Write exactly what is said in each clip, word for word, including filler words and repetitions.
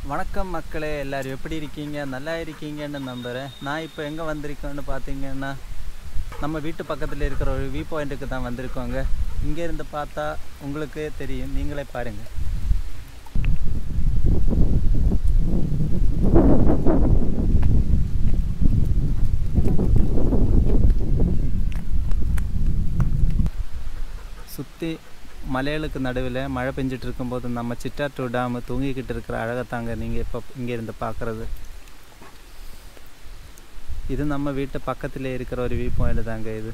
வணக்கம் மக்களே, எல்லாரும் எப்படி இருக்கீங்க? நல்லா இருக்கீங்கன்னு நம்புகிறேன். நான் இப்போ எங்கே வந்திருக்கேன்னு பார்த்தீங்கன்னா, நம்ம வீட்டு பக்கத்தில் இருக்கிற ஒரு வியூ பாயிண்ட்டுக்கு தான் வந்திருக்கோங்க. இங்கேருந்து பார்த்தா உங்களுக்கே தெரியும், நீங்களே பாருங்கள். சுற்றி மலைகளுக்கு நடுவில் மழை பெஞ்சிட்டு இருக்கும்போது நம்ம சிட்டாற்றூர் டேம் தூங்கிக்கிட்டு இருக்கிற அழகை தாங்க நீங்கள் இப்போ இங்கேருந்து பார்க்குறது. இது நம்ம வீட்டு பக்கத்தில் இருக்கிற ஒரு வியூ பாயிண்ட் தாங்க. இது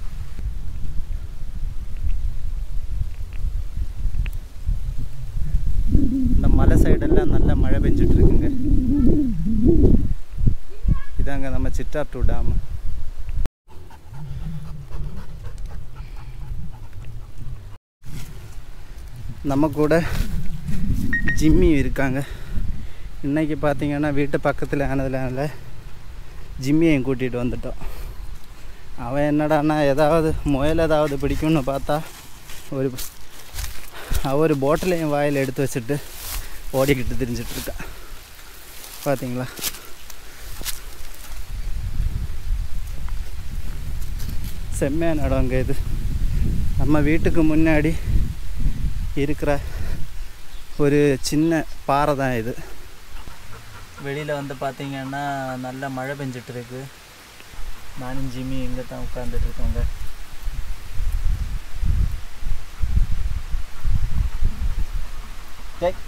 இந்த மலை சைடெல்லாம் நல்லா மழை பெஞ்சிட்டு இருக்குங்க. இதாங்க நம்ம சிட்டாற்றூர் டேம். நம்ம கூட ஜிம்மி இருக்காங்க. இன்றைக்கி பார்த்திங்கன்னா வீட்டு பக்கத்தில் ஆனதுனால ஜிம்மியையும் கூட்டிகிட்டு வந்துட்டோம். அவன் என்னடான்னா ஏதாவது முயல் ஏதாவது பிடிக்கும்னு பார்த்தா ஒரு ஒரு போட்டிலையும் வாயில் எடுத்து வச்சுட்டு ஓடிக்கிட்டு திரிஞ்சிட்ருக்கான். பார்த்தீங்களா? செம்மையான இடங்க இது. நம்ம வீட்டுக்கு முன்னாடி இருக்கிற ஒரு சின்ன பாறை தான் இது. வெளியில் வந்து பார்த்திங்கன்னா நல்லா மழை பெஞ்சிட்டு இருக்கு. நானும் ஜிம்மி இங்கே தான் உட்காந்துட்ருக்கோங்க. டேய்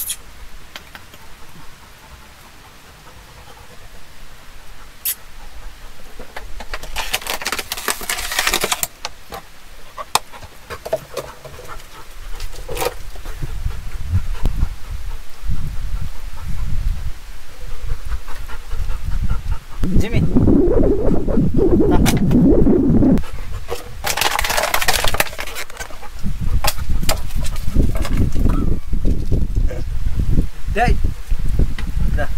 Jimmy. Nah. Hey. Dah.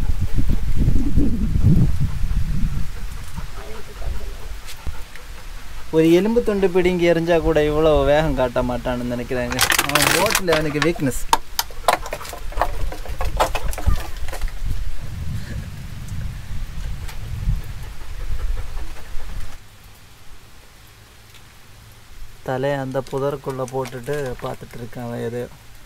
ஒரு எலும்பு துண்டு பிடிங்கி எரிஞ்சா கூட இவ்வளோ வேகம் காட்ட மாட்டான்னு நினைக்கிறாங்க. அவன் போட்டில் அவனுக்கு வீக்னஸ். தலையை அந்த புதருக்குள்ளே போட்டுட்டு பார்த்துட்டு இருக்கான் அவன். எது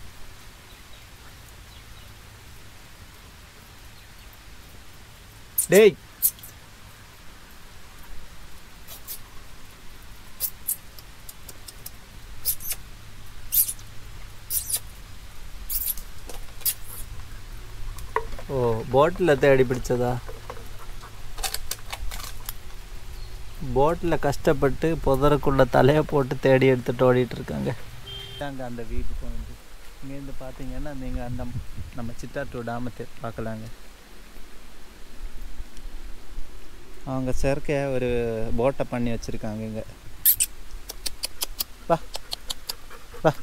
டேய் ஓ போட்டில் தேடி பிடிச்சதா? போட்டில் கஷ்டப்பட்டு புதருக்குள்ளே தலையை போட்டு தேடி எடுத்துகிட்டு ஓடிட்டுருக்காங்க. அங்கே அந்த வீடு போயிட்டு இங்கேருந்து பார்த்தீங்கன்னா நீங்கள் அந்த நம்ம சிட்டாற்றூர் டேமத்தை பார்க்கலாங்க. அவங்க செயற்கையாக ஒரு போட்டை பண்ணி வச்சுருக்காங்க இங்கே. வா வா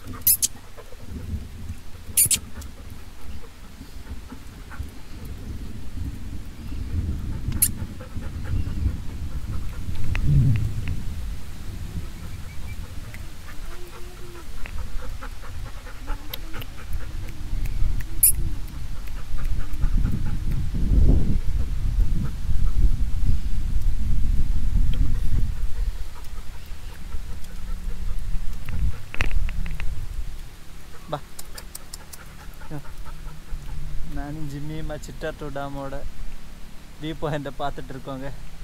நானும் ஜிம்மியுமா சிட்டாற்றூர் டேமோட வியூ பாயிண்ட்டை பார்த்துட்டு இருக்கோங்க.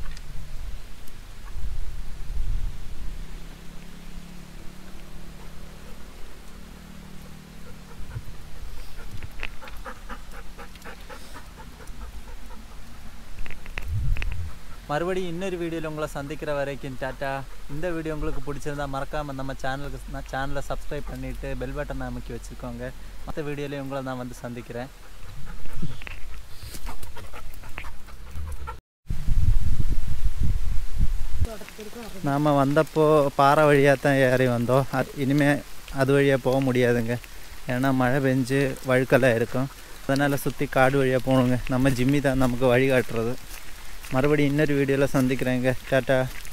மறுபடியும் இன்னொரு வீடியோவில் உங்களை சந்திக்கிற வரைக்கும் டாட்டா. இந்த வீடியோ உங்களுக்கு பிடிச்சிருந்தா மறக்காமல் நம்ம சேனலுக்கு சேனலை சப்ஸ்கிரைப் பண்ணிவிட்டு பெல் பட்டனை அமைக்கி வச்சுக்கோங்க. மற்ற வீடியோலையும் உங்களை நான் வந்து சந்திக்கிறேன். நாம் வந்தப்போ பாறை வழியாக தான் ஏறி வந்தோம். அது இனிமேல் அது வழியாக போக முடியாதுங்க. ஏன்னா மழை பெஞ்சு வழுக்கெல்லாம் இருக்கும். அதனால் சுற்றி காடு வழியாக போகணுங்க. நம்ம ஜிம்மி தான் நமக்கு வழி காட்டுறது. மறுபடியும் இன்னொரு வீடியோவில் சந்திக்கிறேங்க. டாட்டா.